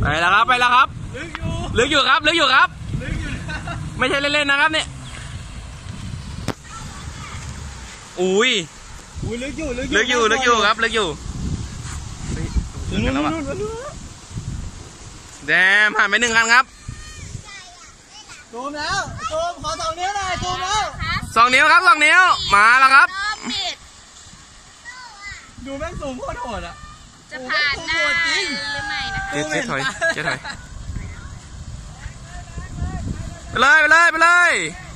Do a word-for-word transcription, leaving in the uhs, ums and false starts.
ไปแล้วครับไปแล้วครับลึกอยู่ลึกอยู่ครับลึกอยู่ครับลึกอยู่นะไม่ใช่เล่นๆนะครับเนี่ยอุ้ยอุ้ยลึกอยู่ลึกลึกอยู่ลึกอยู่ครับลึกอยู่แดมผ่านไปหนึ่งคันครับซูมแล้วซูมขอสองนิ้วหน่อยซูมแล้วสองนิ้วครับสองนิ้วมาแล้วครับดูแม่งซูมโคตรโหดอ่ะจะผ่านหน้าหรือไม่นะเจ๊เจ๊ถอยเจ๊ถอยไปเลยไปเลยไปเลย